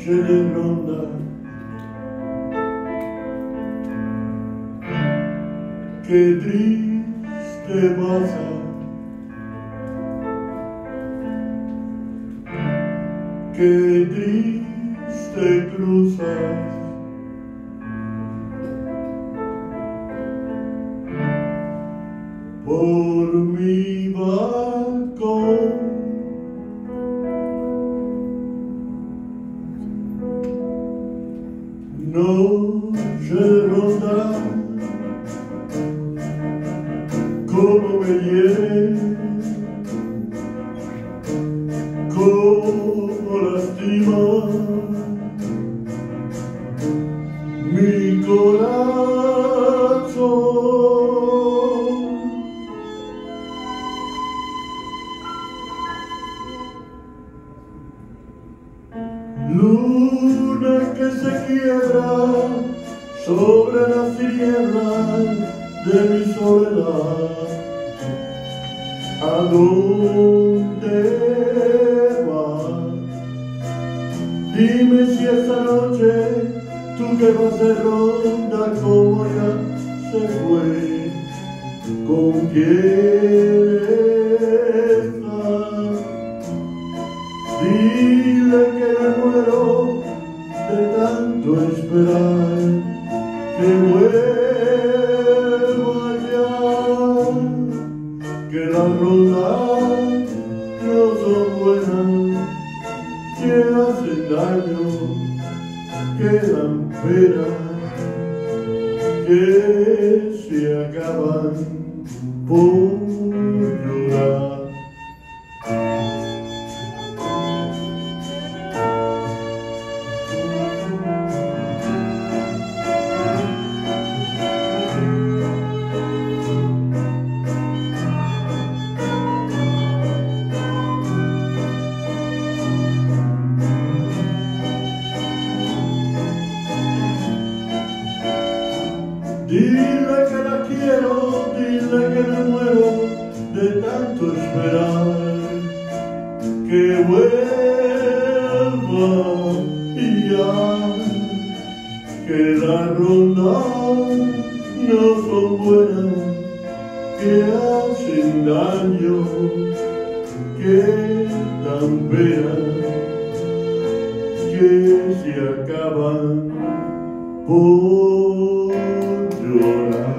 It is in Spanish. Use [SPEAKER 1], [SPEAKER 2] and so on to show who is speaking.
[SPEAKER 1] noche de ronda, qué triste pasa, qué triste cruzas, por mi balcón. Noche de ronda, cómo me hiere, cómo lastima mi corazón. Luna que se quiebra sobre las tinieblas de mi soledad, ¿a dónde vas? Dime si esta noche tú que vas de ronda como ya se fue, ¿con quién estás? Dile que me muero de tanto esperar, que vuelva ya, que las rondas no son buenas, que hacen daño, que dan pena, que se acaban por llorar. Dile que la quiero, dile que me muero de tanto esperar, que vuelva y ya, que las rondas no son buenas, que hacen daño, que dan pena, que se acaban por llorar.